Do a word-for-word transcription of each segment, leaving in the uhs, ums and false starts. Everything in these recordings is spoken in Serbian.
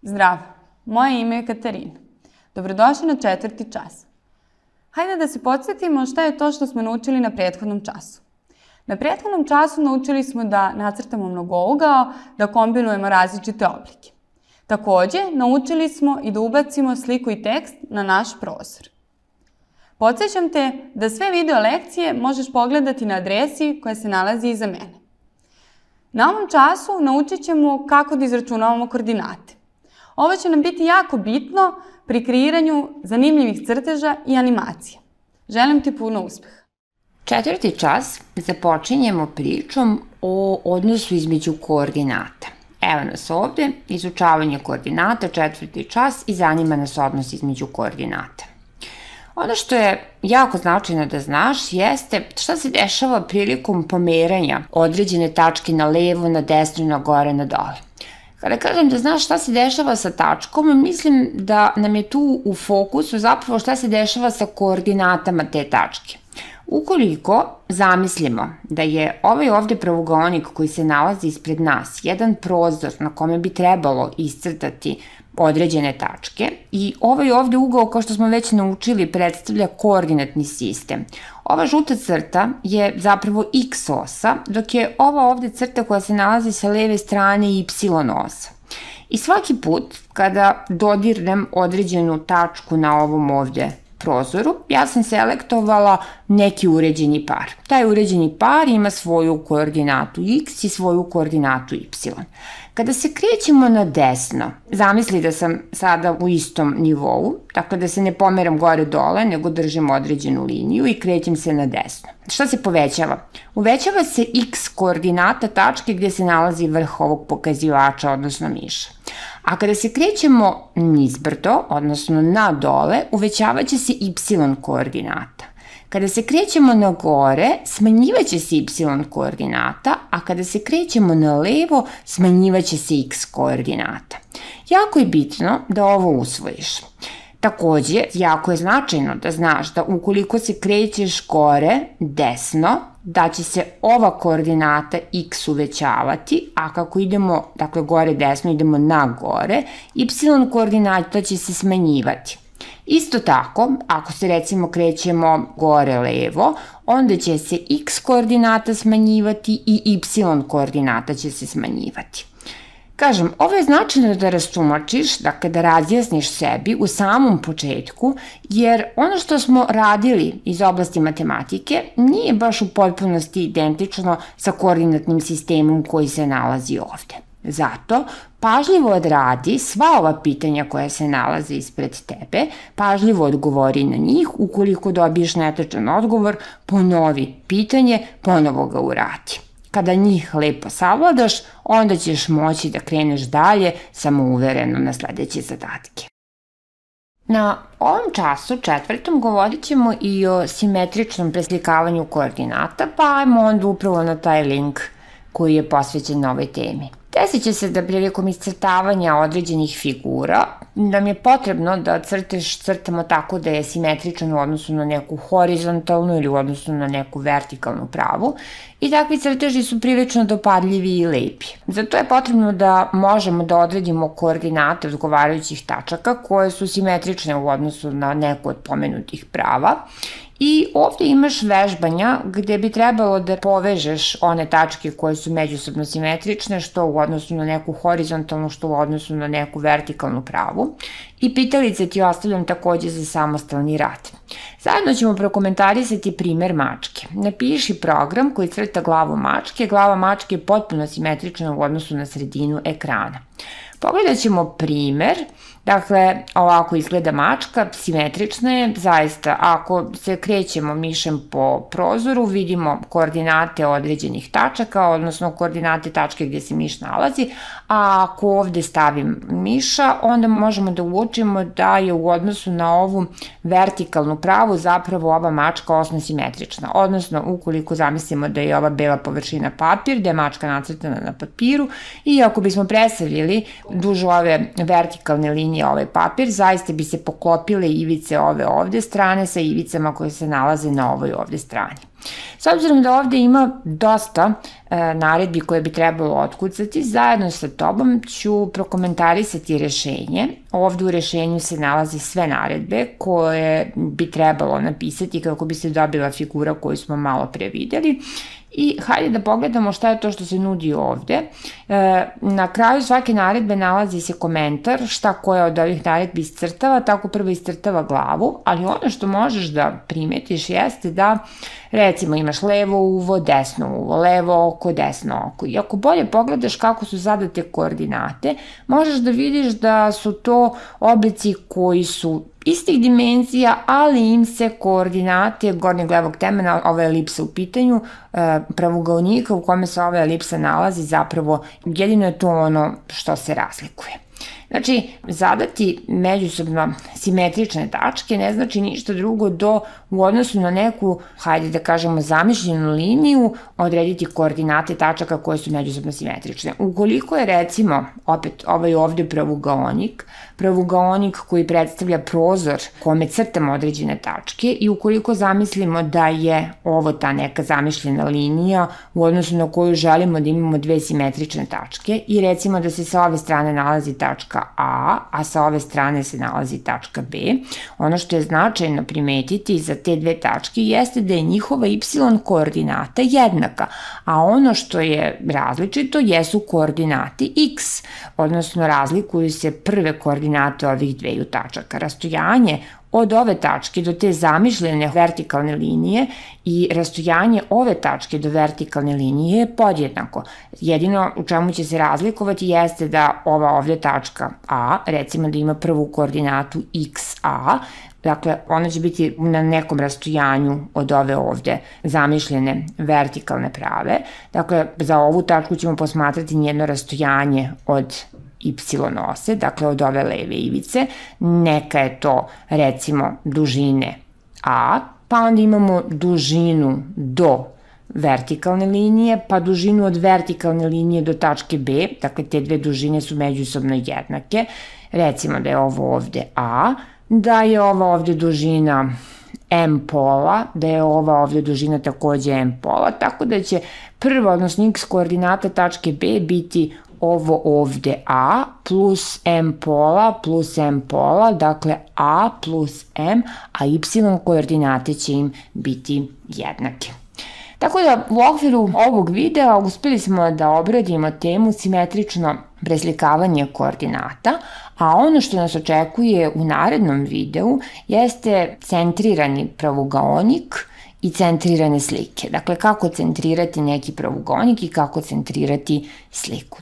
Zdravo, moje ime je Katarina. Dobrodošli na četvrti čas. Hajde da se podsjetimo šta je to što smo naučili na prethodnom času. Na prethodnom času naučili smo da nacrtamo mnogougao, da kombinujemo različite oblike. Takođe, naučili smo i da ubacimo sliku i tekst na naš prozor. Podsjećam te da sve video lekcije možeš pogledati na adresi koja se nalazi iza mene. Na ovom času naučit ćemo kako da izračunavamo koordinate. Ovo će nam biti jako bitno pri kreiranju zanimljivih crteža i animacija. Želim ti puno uspeha. Četvrti čas započinjemo pričom o odnosu između koordinata. Evo nas ovde, izučavanje koordinata, četvrti čas i zanima nas odnos između koordinata. Ono što je jako značajno da znaš jeste šta se dešava prilikom pomeranja određene tačke na levo, na desno, na gore, na dole. Kada kažem da znaš šta se dešava sa tačkom, mislim da nam je tu u fokusu zapravo šta se dešava sa koordinatama te tačke. Ukoliko zamislimo da je ovaj ovde pravogaonik koji se nalazi ispred nas jedan prozor na kome bi trebalo iscrtati određene tačke i ovaj ovde ugao, kao što smo već naučili, predstavlja koordinatni sistem. Ova žuta crta je zapravo x osa, dok je ova ovde crta koja se nalazi sa leve strane y osa. I svaki put kada dodirnem određenu tačku na ovom ovde prozoru, ja sam selektovala neki uređeni par. Taj uređeni par ima svoju koordinatu x i svoju koordinatu y. Kada se krećemo na desno, zamisli da sam sada u istom nivou, tako da se ne pomeram gore-dole, nego držim određenu liniju i krećem se na desno. Šta se povećava? Uvećava se x koordinata tačke gde se nalazi vrh ovog pokazivača, odnosno miša. A kada se krećemo nizbrdo, odnosno na dole, uvećavaće se y koordinata. Kada se krećemo na gore, smanjivaće se y koordinata, a kada se krećemo na levo, smanjivaće se x koordinata. Jako je bitno da ovo usvojiš. Takođe, jako je značajno da znaš da ukoliko se krećeš gore, desno, da će se ova koordinata x uvećavati, a kako idemo, dakle gore desno, idemo na gore, y koordinata će se smanjivati. Isto tako, ako se recimo krećemo gore levo, onda će se x koordinata smanjivati i y koordinata će se smanjivati. Kažem, ovo je značajno da rastumačiš, dakle da razjasniš sebi u samom početku, jer ono što smo radili iz oblasti matematike nije baš u potpunosti identično sa koordinatnim sistemom koji se nalazi ovde. Zato, pažljivo odradi sva ova pitanja koja se nalaze ispred tebe, pažljivo odgovori na njih, ukoliko dobiješ netačan odgovor, ponovi pitanje, ponovo ga uradi. Kada njih lepo savladaš, onda ćeš moći da kreneš dalje samouvereno na sledeće zadatke. Na ovom času, četvrtom, govorit ćemo i o simetričnom preslikavanju koordinata, pa ajmo onda upravo na taj link koji je posvećen na ovoj temi. Desit će se da prilikom iscrtavanja određenih figura nam je potrebno da crtež crtamo tako da je simetričan u odnosu na neku horizontalnu ili u odnosu na neku vertikalnu pravu i takvi crteži su prilično dopadljivi i lepi. Zato je potrebno da možemo da odredimo koordinate odgovarajućih tačaka koje su simetrične u odnosu na neku od pomenutih prava. I ovde imaš vežbanja gde bi trebalo da povežeš one tačke koje su međusobno simetrične, što u odnosu na neku horizontalnu, što u odnosu na neku vertikalnu pravu. I pitalice ti ostavljam takođe za samostalni rad. Zajedno ćemo prokomentarisati primer mačke. Napiši program koji crta glavu mačke. Glava mačke je potpuno simetrična u odnosu na sredinu ekrana. Pogledat ćemo primer. Dakle, ovako izgleda mačka, simetrična je, zaista, ako se krećemo mišem po prozoru, vidimo koordinate određenih tačaka, odnosno koordinate tačke gde se miš nalazi, a ako ovde stavim miša, onda možemo da uočimo da je u odnosu na ovu vertikalnu pravu zapravo ova mačka osno simetrična, odnosno ukoliko zamislimo da je ova bela površina papir, da je mačka nacrtana na papiru i ako bismo presavljili duž ove vertikalne linije ovaj papir, zaista bi se poklopile ivice ove ovde strane sa ivicama koje se nalaze na ovoj ovde strani. S obzirom da ovde ima dosta e, naredbi koje bi trebalo otkucati, zajedno sa tobom ću prokomentarisati rešenje. Ovde u rešenju se nalazi sve naredbe koje bi trebalo napisati kako bi se dobila figura koju smo malo pre videli. I hajde da pogledamo šta je to što se nudi ovde. E, na kraju svake naredbe nalazi se komentar šta koja od ovih naredbi iscrtava, tako prvo iscrtava glavu, ali ono što možeš da primetiš jeste da recimo imaš levo uvo, desno uvo, levo oko, desno oko. I ako bolje pogledaš kako su zadate koordinate, možeš da vidiš da su to oblici koji su istih dimenzija, ali im se koordinate gornjeg levog temena, ova elipsa u pitanju, pravougaonika u kome se ova elipsa nalazi, zapravo jedino je to ono što se razlikuje. Znači, zadati međusobno simetrične tačke ne znači ništa drugo do u odnosu na neku, hajde da kažemo, zamišljenu liniju, odrediti koordinate tačaka koje su međusobno simetrične. Ukoliko je, recimo, opet ovaj ovde pravougaonik, pravougaonik koji predstavlja prozor kome crtamo određene tačke i ukoliko zamislimo da je ovo ta neka zamišljena linija u odnosu na koju želimo da imamo dve simetrične tačke i recimo da se sa ove strane nalazi tačka A, a sa ove strane se nalazi tačka B, ono što je značajno primetiti za te dve tačke jeste da je njihova y koordinata jednaka, a ono što je različito jesu koordinati x, odnosno razlikuju se prve koordinate ovih dveju tačaka. Rastojanje od ove tačke do te zamišljene vertikalne linije i rastojanje ove tačke do vertikalne linije je podjednako. Jedino u čemu će se razlikovati jeste da ova ovde tačka A, recimo da ima prvu koordinatu xa, dakle, ona će biti na nekom rastojanju od ove ovde zamišljene vertikalne prave. Dakle, za ovu tačku ćemo posmatrati njeno rastojanje od y ose, dakle od ove leve ivice, neka je to recimo dužine A, pa onda imamo dužinu do vertikalne linije, pa dužinu od vertikalne linije do tačke B, dakle te dve dužine su međusobno jednake, recimo da je ovo ovde A, da je ova ovde dužina m pola, da je ova ovde dužina takođe m pola, tako da će prva, odnosno x koordinata tačke B biti ovo ovde A plus m pola plus m pola, dakle A plus m, a y koordinate će im biti jednake. Tako da u okviru ovog videa uspeli smo da obradimo temu simetrično preslikavanje koordinata, a ono što nas očekuje u narednom videu jeste centrirani pravougaonik i centrirane slike. Dakle, kako centrirati neki pravougaonik i kako centrirati sliku.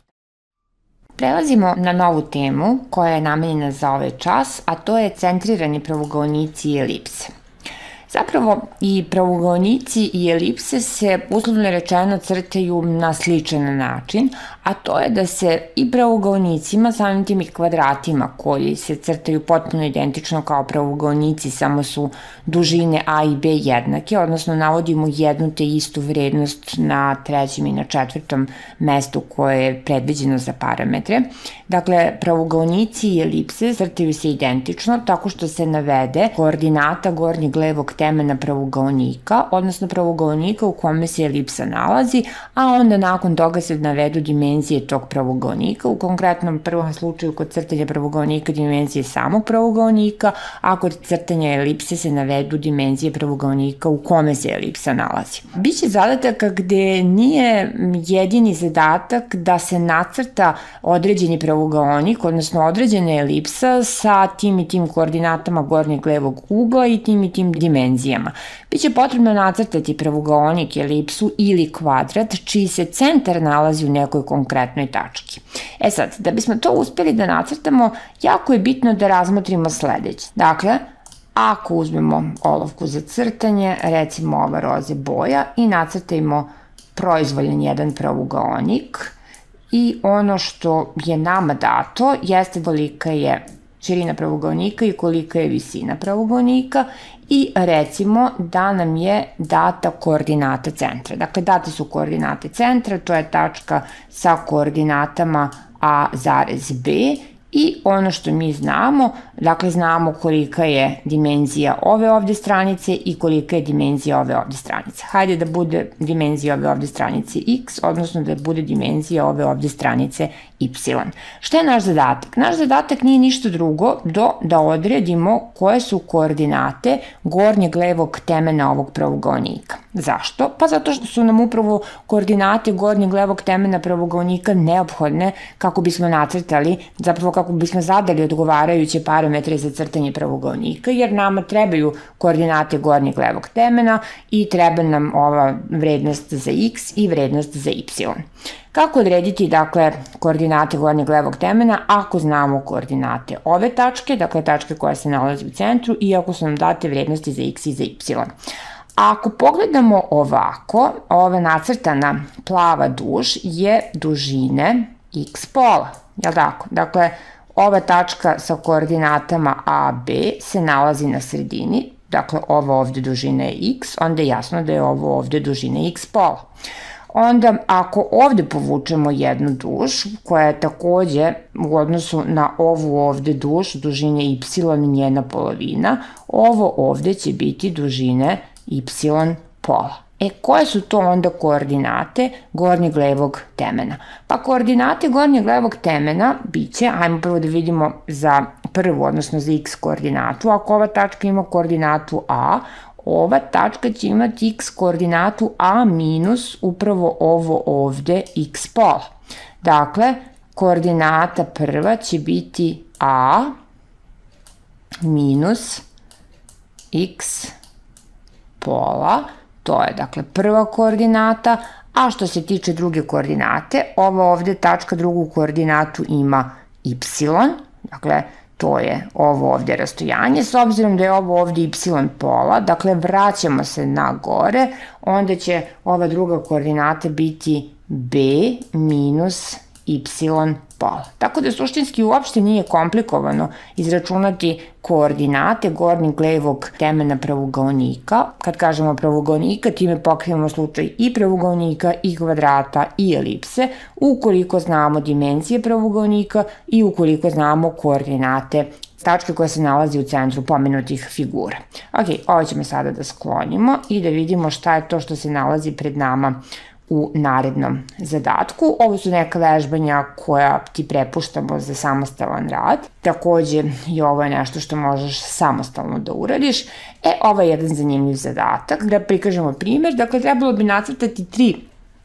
Prelazimo na novu temu koja je namenjena za ovaj čas, a to je centrirani pravougaonici i elipse. Zapravo i pravougaonici i elipse se uslovno rečeno crtaju na sličan način, a to je da se i pravougaonicima, samim tim i kvadratima koji se crtaju potpuno identično kao pravougaonici, samo su dužine A i B jednake, odnosno navodimo jednu te istu vrednost na trećem i na četvrtom mestu koje je predviđeno za parametre. Dakle, pravougaonici i elipse crtaju se identično tako što se navede koordinata gornjeg levog temena pravougaonika, odnosno pravougaonika u kome se elipsa nalazi, a onda nakon toga se navedu dimenzije tog pravougaonika, u konkretnom prvom slučaju kod crtanja pravougaonika dimenzije samog pravougaonika, a kod crtanja elipse se navedu dimenzije pravougaonika u kome se elipsa nalazi. Biće zadataka gde nije jedini zadatak da se nacrta određeni pravougaonik, odnosno određena elipsa sa tim i tim koordinatama gornjeg levog ugla i tim i tim dimenzijama. Biće potrebno nacrtati pravougaonik, elipsu ili kvadrat čiji se centar nalazi u nekoj konkretnoj tački. E sad, da bismo to uspeli da nacrtamo, jako je bitno da razmotrimo sledeće. Dakle, ako uzmemo olovku za crtanje, recimo ova roze boja i nacrtajmo proizvoljen jedan pravougaonik i ono što je nama dato jeste kolika je širina pravougaonika i kolika je visina pravougaonika i recimo da nam je data koordinata centra. Dakle, date su koordinate centra, to je tačka sa koordinatama A zarez B I ono što mi znamo, dakle znamo kolika je dimenzija ove ovde stranice i kolika je dimenzija ove ovde stranice. Hajde da bude dimenzija ove ovde stranice x, odnosno da bude dimenzija ove ovde stranice y. Šta je naš zadatak? Naš zadatak nije ništa drugo do da odredimo koje su koordinate gornjeg levog temena ovog pravougaonika. Zašto? Pa zato što su nam upravo koordinate gornjeg levog temena pravougaonika neophodne kako bismo nacrtali, zapravo kako bismo zadali odgovarajuće parametre za crtanje pravougaonika, jer nama trebaju koordinate gornjeg levog temena i treba nam ova vrednost za x i vrednost za y. Kako odrediti, dakle, koordinate gornjeg levog temena ako znamo koordinate ove tačke, dakle tačke koja se nalazi u centru, i ako su nam date vrednosti za x i za y? Ako pogledamo ovako, ova nacrtana plava duž je dužine x pola, jel tako? Dakle, ova tačka sa koordinatama a, b se nalazi na sredini, dakle ova ovde dužina je x, onda je jasno da je ovo ovde dužina x pola. Onda, ako ovde povučemo jednu duž, koja je takođe u odnosu na ovu ovde duž, dužine y njena polovina, ovo ovde će biti dužine y pola. E, koje su to onda koordinate gornjeg levog temena? Pa koordinate gornjeg levog temena biće, ajmo prvo da vidimo za prvu, odnosno za x koordinatu. Ako ova tačka ima koordinatu a, ova tačka će imati x koordinatu a minus upravo ovo ovde x pola. Dakle, koordinata prva će biti a minus x pola, to je dakle prva koordinata, a što se tiče druge koordinate, ova ovde tačka drugu koordinatu ima y, dakle to je ovo ovde rastojanje, s obzirom da je ovo ovde y pola, dakle vraćamo se na gore, onda će ova druga koordinata biti b minus y pola. Tako da suštinski uopšte nije komplikovano izračunati koordinate gornjeg levog temena pravougaonika. Kad kažemo pravougaonika, time pokrijemo slučaj i pravougaonika, i kvadrata, i elipse, ukoliko znamo dimenzije pravougaonika i ukoliko znamo koordinate tačke koja se nalazi u centru pomenutih figura. Ok, ovo ćemo sada da sklonimo i da vidimo šta je to što se nalazi pred nama u narednom zadatku. Ovo su neka vežbanja koja ti prepuštamo za samostalan rad. Takođe i ovo je nešto što možeš samostalno da uradiš. E, ovo je jedan zanimljiv zadatak. Da prikažemo primer, dakle trebalo bi nacrtati tri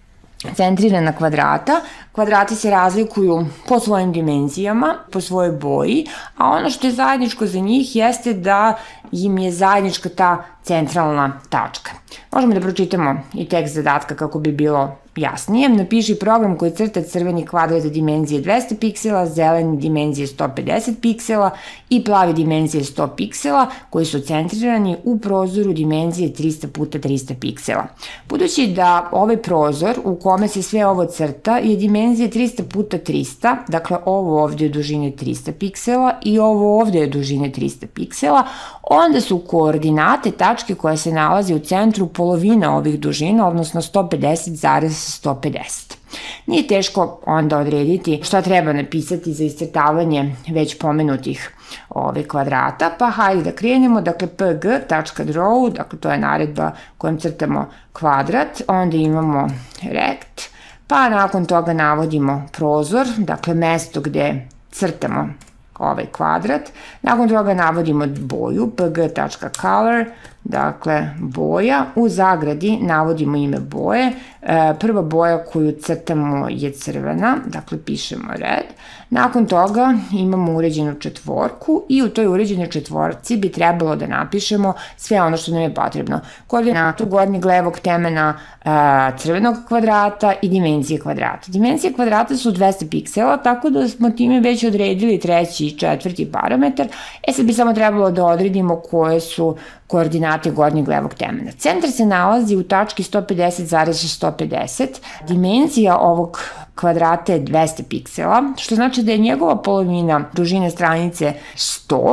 centrirana kvadrata. Kvadrati se razlikuju po svojim dimenzijama, po svojoj boji, a ono što je zajedničko za njih jeste da im je zajednička ta centralna tačka. Možemo da pročitamo i tekst zadatka kako bi bilo jasnije. Napiši program koji crta crveni kvadrat dimenzije dvesta piksela, zeleni dimenzije sto pedeset piksela i plavi dimenzije sto piksela koji su centrirani u prozoru dimenzije trista puta trista piksela. Budući da ovaj prozor u kome se sve ovo crta je dimenzija trista puta trista, dakle ovo ovde je dužine trista piksela i ovo ovde je dužine trista piksela, onda su koordinate tačke koja se nalazi u centru polovina ovih dužina, odnosno sto pedeset zarez sto pedeset. Nije teško onda odrediti šta treba napisati za iscrtavanje već pomenutih ove kvadrata, pa hajde da krenemo, dakle pg.draw, dakle to je naredba kojom crtamo kvadrat, onda imamo rect, pa nakon toga navodimo prozor, dakle mesto gde crtamo ovaj kvadrat, nakon toga navodimo boju, pg.color, dakle boja, u zagradi navodimo ime boje, prva boja koju crtamo je crvena, dakle pišemo red, nakon toga imamo uređenu četvorku i u toj uređenoj četvorci bi trebalo da napišemo sve ono što nam je potrebno. Koordinatu gornjeg levog temena crvenog kvadrata i dimenzije kvadrata. Dimenzije kvadrata su dvesta piksela, tako da smo time već odredili treći i četvrti parametar. E sad bi samo trebalo da odredimo koje su koordinate gornjeg levog temena. Centar se nalazi u tački sto pedeset zarez sto pedeset. Dimenzija ovog kvadrata je dvesta piksela, što znači da je njegova polovina dužine stranice sto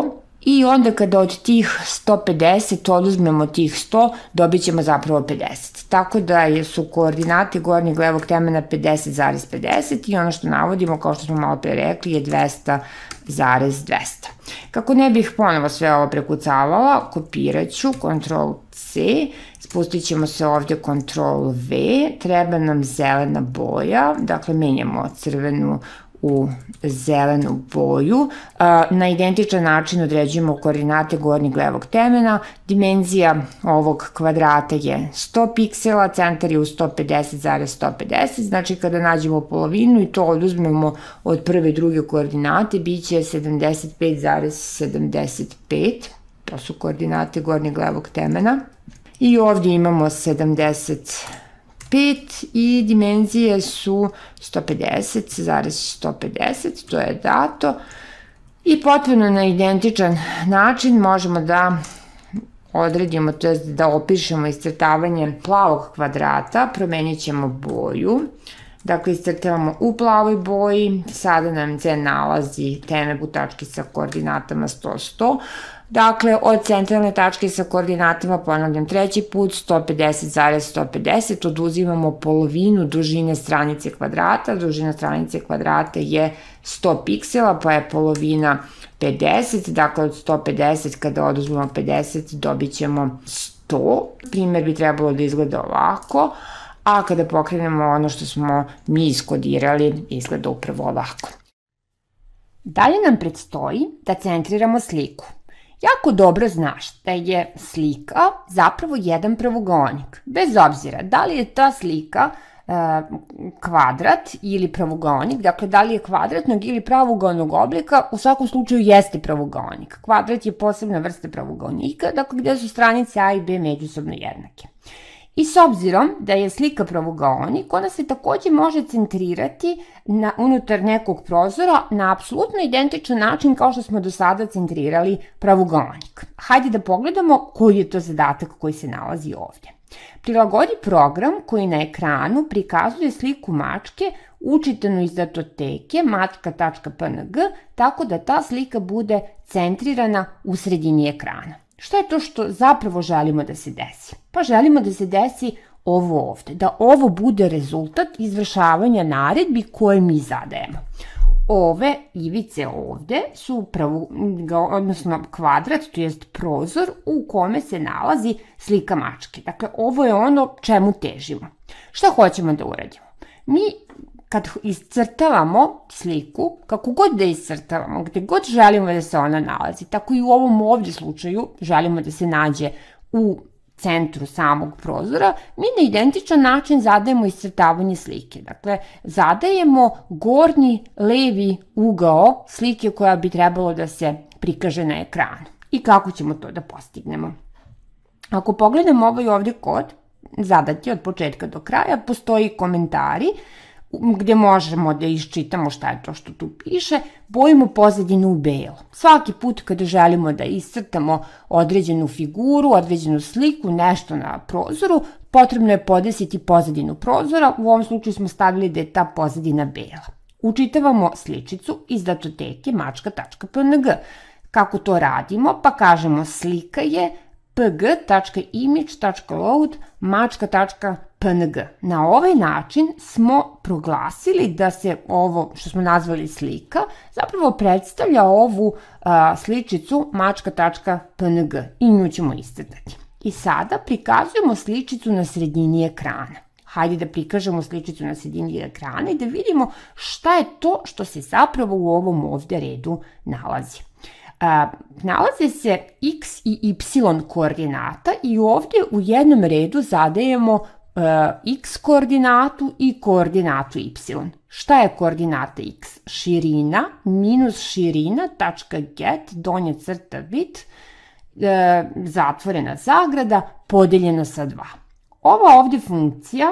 I onda kada od tih sto pedeset oduzmemo tih sto, dobit ćemo zapravo pedeset. Tako da su koordinate gornjeg levog temena pedeset zarez pedeset i ono što navodimo, kao što smo malo pre rekli, je dvesta zarez dvesta. Kako ne bih ponovo sve ovo prekucavala, kopirat ću, kontrol C, spustit ćemo se ovde kontrol V, treba nam zelena boja, dakle menjamo crvenu u zelenu boju. Na identičan način određujemo koordinate gornjeg levog temena. Dimenzija ovog kvadrata je sto piksela, centar je u sto pedeset zarez sto pedeset, znači kada nađemo polovinu i to oduzmemo od prve i druge koordinate, bit će sedamdeset pet zarez sedamdeset pet, to su koordinate gornjeg levog temena. I ovdje imamo sedamdeset pet i dimenzije su sto pedeset zarez sto pedeset, to je dato. I potpuno na identičan način možemo da odredimo, to je da opišemo iscrtavanje plavog kvadrata, promenit ćemo boju. Dakle, iscrtavamo u plavoj boji, sada nam se nalazi temelj u tački sa koordinatama sto sto. Dakle, od centralne tačke sa koordinatama, ponavljam treći put, sto pedeset zarez sto pedeset, oduzimamo polovinu dužine stranice kvadrata, dužina stranice kvadrata je sto piksela, pa je polovina pedeset, dakle od sto pedeset kada oduzmemo pedeset dobit ćemo sto. Primer bi trebalo da izgleda ovako, a kada pokrenemo ono što smo mi iskodirali, izgleda upravo ovako. Dalje nam predstoji da centriramo sliku. Jako dobro znaš da je slika zapravo jedan pravougonik, bez obzira da li je ta slika e, kvadrat ili pravougonik, dakle da li je kvadratnog ili pravougonog oblika, u svakom slučaju jeste pravougonik. Kvadrat je posebna vrsta pravougonika, dakle gde su stranice A i B međusobno jednake. I s obzirom da je slika pravougonik, ona se takođe može centrirati na, unutar nekog prozora na apsolutno identičan način kao što smo do sada centrirali pravougonik. Hajde da pogledamo koji je to zadatak koji se nalazi ovdje. Prilagodi program koji na ekranu prikazuje sliku mačke učitanu iz datoteke mačka tačka p n g, tako da ta slika bude centrirana u sredini ekrana. Šta je to što zapravo želimo da se desi? Pa želimo da se desi ovo ovde, da ovo bude rezultat izvršavanja naredbi koje mi zadajemo. Ove ivice ovde su pravo, odnosno kvadrat, to jest prozor u kome se nalazi slika mačke. Dakle, ovo je ono čemu težimo. Šta hoćemo da uradimo? Mi kad iscrtavamo sliku, kako god da iscrtavamo, gde god želimo da se ona nalazi, tako i u ovom ovdje slučaju želimo da se nađe u centru samog prozora, mi na identičan način zadajemo iscrtavanje slike. Dakle, zadajemo gornji levi ugao slike koja bi trebalo da se prikaže na ekranu. I kako ćemo to da postignemo? Ako pogledamo ovaj ovdje kod, zadati od početka do kraja, postoji komentari gde možemo da iščitamo šta je to što tu piše, bojimo pozadinu u belo. Svaki put kada želimo da iscrtamo određenu figuru, određenu sliku, nešto na prozoru, potrebno je podesiti pozadinu prozora, u ovom slučaju smo stavili da je ta pozadina bela. Učitavamo sličicu iz datoteke mačka tačka p n g. Kako to radimo? Pa kažemo slika je pg tačka image tačka load mačka tačka p n g. Na ovaj način smo proglasili da se ovo što smo nazvali slika zapravo predstavlja ovu a, sličicu mačka tačka p n g i nju ćemo iscrtati. I sada prikazujemo sličicu na sredini ekrana. Hajde da prikažemo sličicu na sredini ekrana i da vidimo šta je to što se zapravo u ovom ovdje redu nalazi. Uh, nalaze se x i y koordinata i ovdje u jednom redu zadajemo uh, x koordinatu i koordinatu y. Šta je koordinata x? Širina minus širina tačka get donja crta vid uh, zatvorena zagrada podeljeno sa dva. Ova ovdje funkcija,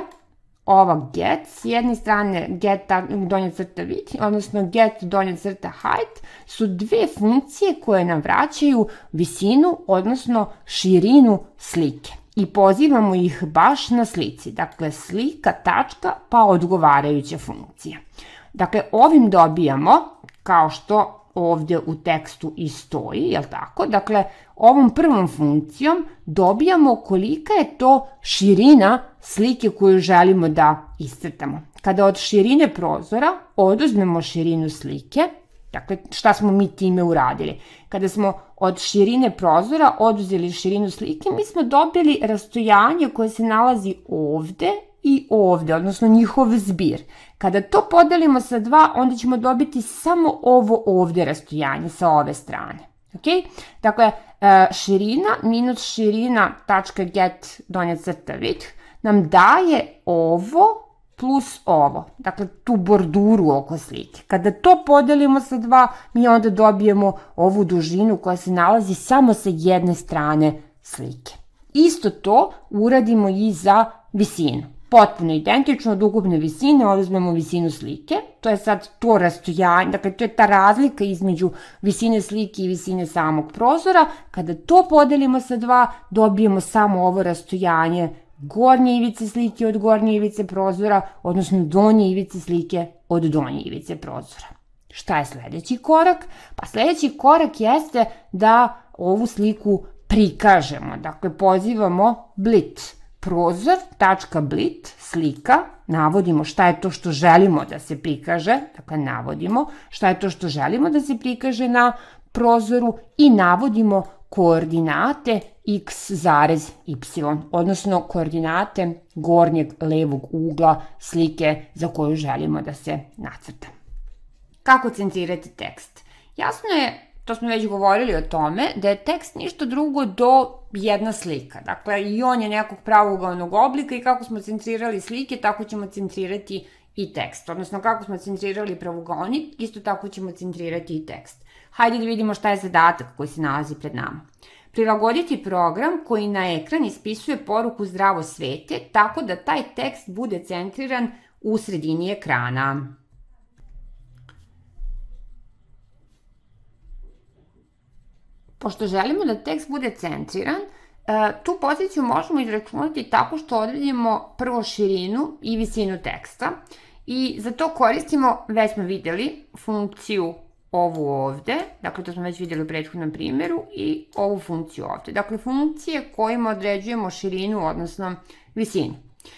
ova get, s jedne strane get donja crta width, odnosno get donja crta height, su dve funkcije koje nam vraćaju visinu, odnosno širinu slike. I pozivamo ih baš na slici. Dakle, slika, tačka, pa odgovarajuća funkcija. Dakle, ovim dobijamo, kao što ovde u tekstu i stoji, jel tako? Dakle, ovom prvom funkcijom dobijamo kolika je to širina slike koju želimo da iscrtamo. Kada od širine prozora oduzmemo širinu slike, dakle, šta smo mi time uradili? Kada smo od širine prozora oduzeli širinu slike, mi smo dobili rastojanje koje se nalazi ovde i ovde, odnosno njihov zbir. Kada to podelimo sa dva, onda ćemo dobiti samo ovo ovde rastojanje sa ove strane. Okay? Dakle, širina minus širina tačka get donja crta width nam daje ovo plus ovo, dakle tu borduru oko slike. Kada to podelimo sa dva, mi onda dobijemo ovu dužinu koja se nalazi samo sa jedne strane slike. Isto to uradimo i za visinu. Potpuno identično od ukupne visine oduzmemo visinu slike, to je sad to rastojanje, dakle to je ta razlika između visine slike i visine samog prozora. Kada to podelimo sa dva, dobijemo samo ovo rastojanje gornje ivice slike od gornje ivice prozora, odnosno donje ivice slike od donje ivice prozora. Šta je sledeći korak? Pa sledeći korak jeste da ovu sliku prikažemo. Dakle, pozivamo blit prozor, tačka blit, slika, navodimo šta je to što želimo da se prikaže, dakle navodimo šta je to što želimo da se prikaže na prozoru i navodimo koordinate x zarez y, odnosno koordinate gornjeg levog ugla slike za koju želimo da se nacrta. Kako centrirati tekst? Jasno je, to smo već govorili o tome, da je tekst ništa drugo do jedna slika. Dakle, i on je nekog pravougaolnog oblika i kako smo centrirali slike, tako ćemo centrirati i tekst. Odnosno, kako smo centrirali pravougaolnik, isto tako ćemo centrirati i tekst. Hajde da vidimo šta je zadatak koji se nalazi pred nama. Prilagoditi program koji na ekran ispisuje poruku zdravo svete, tako da taj tekst bude centriran u sredini ekrana. Pošto želimo da tekst bude centriran, tu poziciju možemo izračunati tako što odredimo prvo širinu i visinu teksta i za to koristimo, već smo videli, funkciju ovu ovde, dakle to smo već videli u prethodnom primjeru, i ovu funkciju ovde. Dakle, funkcije kojima određujemo širinu, odnosno visinu.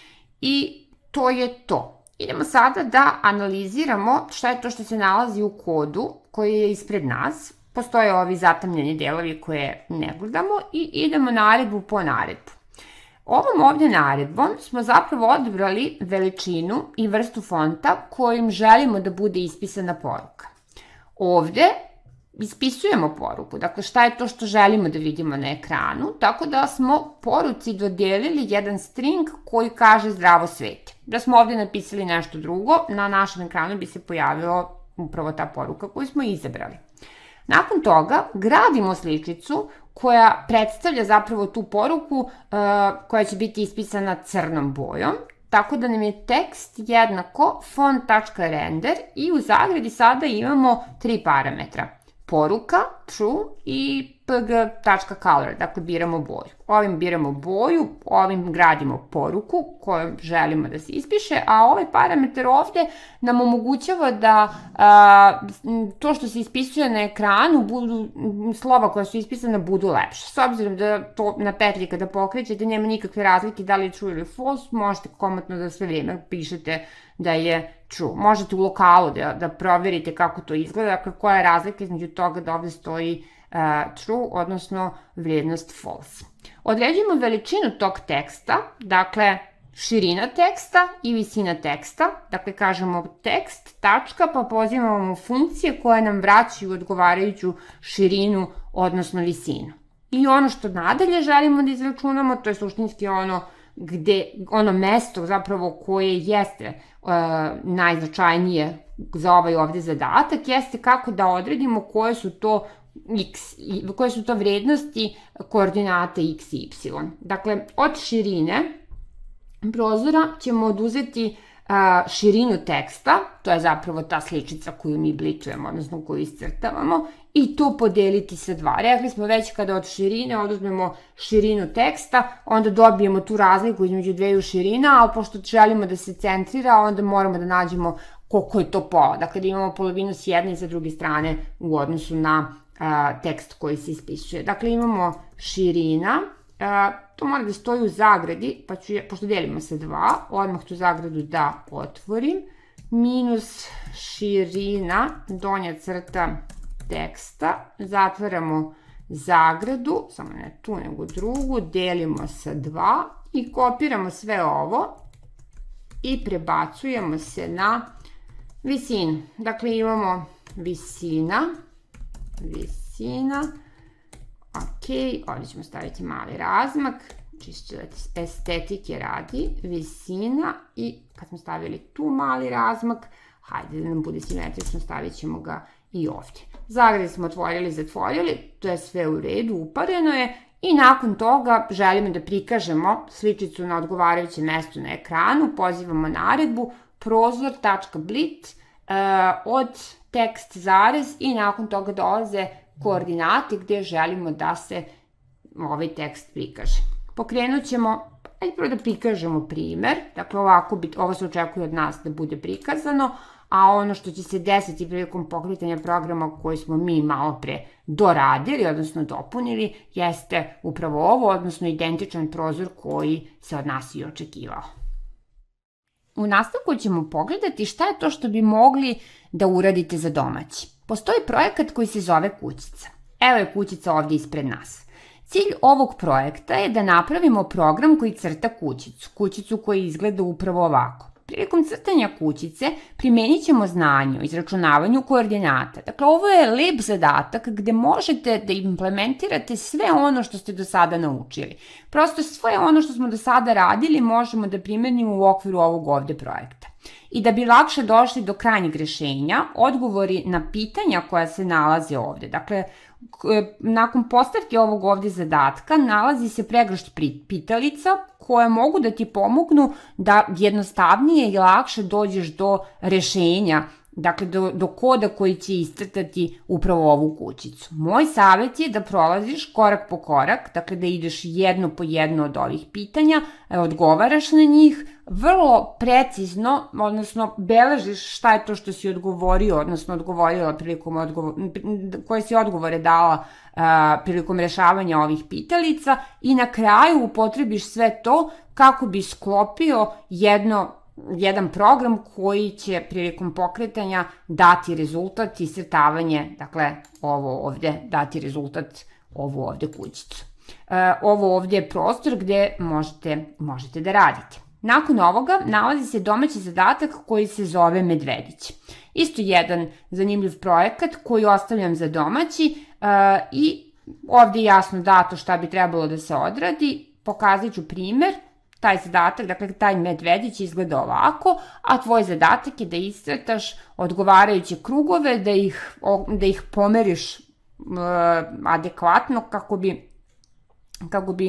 I to je to. Idemo sada da analiziramo šta je to što se nalazi u kodu koji je ispred nas. Postoje ovi zatamljeni delovi koje ne gledamo i idemo naredbu po naredbu. Ovom ovdje naredbom smo zapravo odabrali veličinu i vrstu fonta kojim želimo da bude ispisana poruka. Ovde ispisujemo poruku, dakle šta je to što želimo da vidimo na ekranu, tako da smo poruci dodelili jedan string koji kaže zdravo svete. Da smo ovdje napisali nešto drugo, na našem ekranu bi se pojavila upravo ta poruka koju smo izabrali. Nakon toga gradimo sličicu koja predstavlja zapravo tu poruku koja će biti ispisana crnom bojom, tako da nam je tekst jednako font.render i u zagradi sada imamo tri parametra. Poruka, true i pg.color, dakle biramo boju. Ovim biramo boju, ovim gradimo poruku koju želimo da se ispiše, a ovaj parametar ovde nam omogućava da a, to što se ispisuje na ekranu, budu, slova koja su ispisana budu lepše. S obzirom da to na petlji kada pokrećete nema nikakve razlike da li je true ili false, možete komotno da sve vrijeme pišete da je true. Možete u lokalu da, da proverite kako to izgleda, dakle koja je razlika između toga da ovde stoji uh, true, odnosno vrijednost false. Određujemo veličinu tog teksta, dakle širina teksta i visina teksta, dakle kažemo tekst, tačka, pa pozivamo funkcije koje nam vraćaju odgovarajuću širinu, odnosno visinu. I ono što nadalje želimo da izračunamo, to je suštinski ono gde, ono mesto zapravo koje jeste uh, najznačajnije za ovaj ovde zadatak, jeste kako da odredimo koje su to x, koje su to vrednosti koordinata x i y. Dakle, od širine prozora ćemo oduzeti uh, širinu teksta, to je zapravo ta sličica koju mi bličujemo, odnosno koju iscrtavamo, i to podeliti sa dva. Rekli smo već kada od širine oduzmemo širinu teksta, onda dobijemo tu razliku između dveju širina, ali pošto želimo da se centrira, onda moramo da nađemo koliko je to pola. Dakle, da imamo polovinu s jedne i sa druge strane u odnosu na tekst koji se ispisuje. Dakle, imamo širina, to mora da stoji u zagradi, pa ću, pošto delimo sa dva, odmah tu zagradu da otvorim, minus širina, donja crta teksta, zatvaramo zagradu, samo ne tu nego drugu, delimo sa dva i kopiramo sve ovo i prebacujemo se na visinu. Dakle, imamo visina, visina, ok, ovdje ćemo staviti mali razmak, čisto estetike radi, visina i kad smo stavili tu mali razmak, hajde da nam bude simetrično, stavit ćemo ga i ovdje. Zagrade smo otvorili, zatvorili, to je sve u redu, upareno je i nakon toga želimo da prikažemo sličicu na odgovarajućem mestu na ekranu, pozivamo naredbu prozor.blit od tekst zarez i nakon toga dolaze koordinate gde želimo da se ovaj tekst prikaže. Pokrenut ćemo, ajde prvo da prikažemo primer, dakle ovako, ovo se očekuje od nas da bude prikazano, a ono što će se desiti prilikom pokretanja programa koji smo mi malo pre doradili, odnosno dopunili, jeste upravo ovo, odnosno identičan prozor koji se od nas i očekivao. U nastavku ćemo pogledati šta je to što bi mogli da uradite za domaći. Postoji projekat koji se zove Kućica. Evo je kućica ovdje ispred nas. Cilj ovog projekta je da napravimo program koji crta kućicu, kućicu koja izgleda upravo ovako. Prilikom crtanja kućice primenit ćemo znanje o izračunavanju koordinata. Dakle, ovo je lep zadatak gde možete da implementirate sve ono što ste do sada naučili. Prosto sve ono što smo do sada radili možemo da primenimo u okviru ovog ovde projekta. I da bi lakše došli do krajnjeg rešenja, odgovori na pitanja koja se nalaze ovde. Dakle, nakon postavke ovog ovde zadatka nalazi se pregršt pitalica koje mogu da ti pomognu da jednostavnije i lakše dođeš do rešenja, dakle do koda koji će iscrtati upravo ovu kućicu. Moj savjet je da prolaziš korak po korak, dakle da ideš jedno po jedno od ovih pitanja, odgovaraš na njih, vrlo precizno, odnosno beležiš šta je to što si odgovorio, odnosno odgovorila prilikom koje si odgovore dala prilikom rešavanja ovih pitalica i na kraju upotrebiš sve to kako bi sklopio jedno jedan program koji će prilikom pokretanja dati rezultat i iscrtavanje, dakle ovo ovde dati rezultat ovu ovde kućicu. Ovo ovde je prostor gde možete da radite. Nakon ovoga nalazi se domaći zadatak koji se zove Medvedić. Isto jedan zanimljiv projekat koji ostavljam za domaći i ovde je jasno dato šta bi trebalo da se odradi. Pokazat ću primer. Taj zadatak, dakle taj medvedić izgleda ovako, a tvoj zadatak je da iscrtaš odgovarajuće krugove, da ih pomeriš adekvatno kako bi kako bi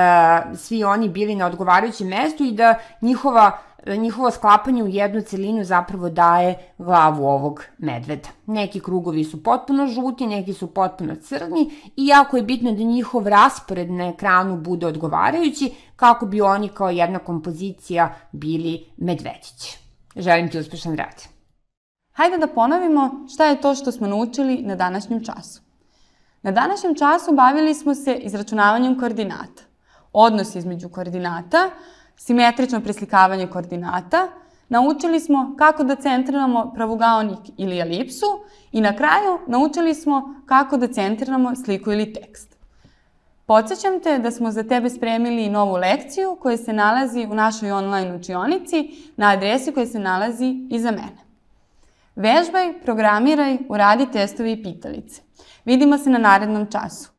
svi oni bili na odgovarajućem mestu i da njihovo sklapanje u jednu celinu zapravo daje glavu ovog medveda. Neki krugovi su potpuno žuti, neki su potpuno crni i jako je bitno da njihov raspored na ekranu bude odgovarajući kako bi oni kao jedna kompozicija bili medvedići. Želim ti uspešan rad. Hajde da ponovimo šta je to što smo naučili na današnjem času. Na današnjem času bavili smo se izračunavanjem koordinata, odnos između koordinata, simetrično preslikavanje koordinata, naučili smo kako da centriramo pravugaonik ili elipsu i na kraju naučili smo kako da centriramo sliku ili tekst. Podsjećam te da smo za tebe spremili novu lekciju koja se nalazi u našoj online učionici na adresi koja se nalazi iza mene. Vežbaj, programiraj, uradi testovi i pitalice. Vidimo se na narednom času.